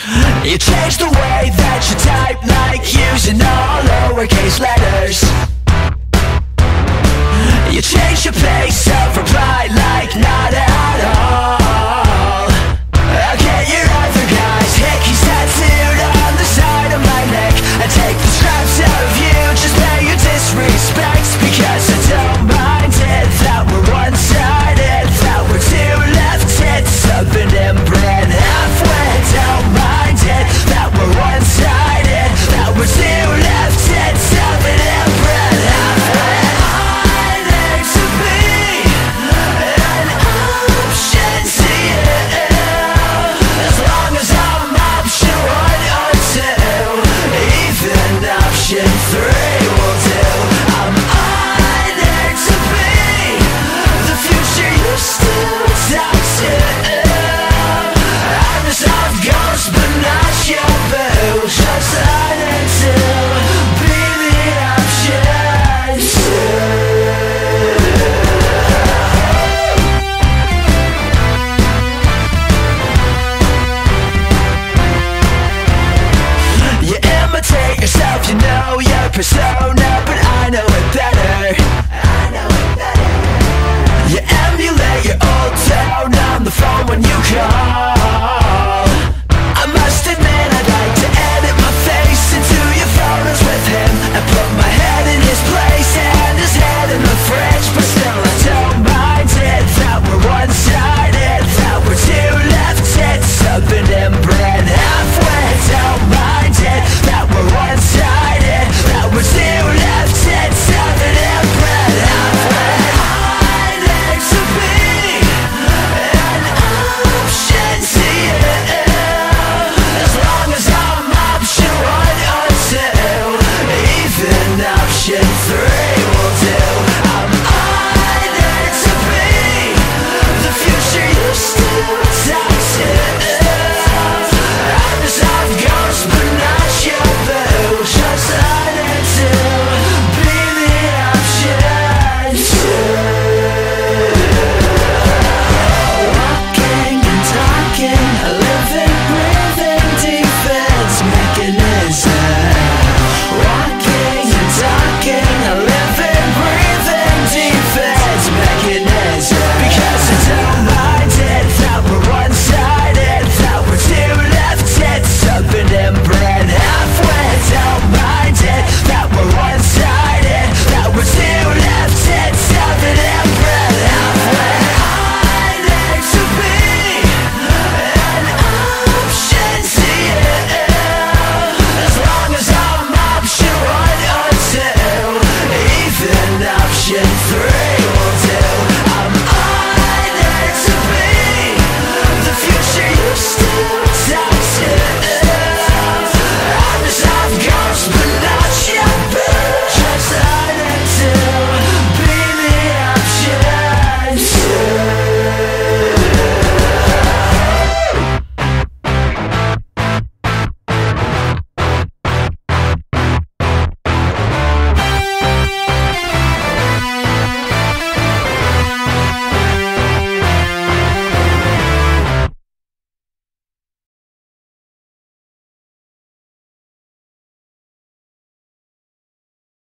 You change the way that you type, like using all lowercase letters. You change your pace of reply, like not at all. I'll get your other guys hickeys tattooed on the side of my neck, and take the scraps out of you, just pay your disrespect. Because I don't mind it that we're one-sided, that we're two left tits up and inbred halfway. Don't mind it that we're one-sided, that we're two left tits up and inbred halfway. I need to be an option to you, as long as I'm option 1 or 2, even option 3 will do. I'm honored to be the future you still talk to. I'm a soft ghost but not your boo, just honored to be the option 2. You imitate yourself, you know your persona.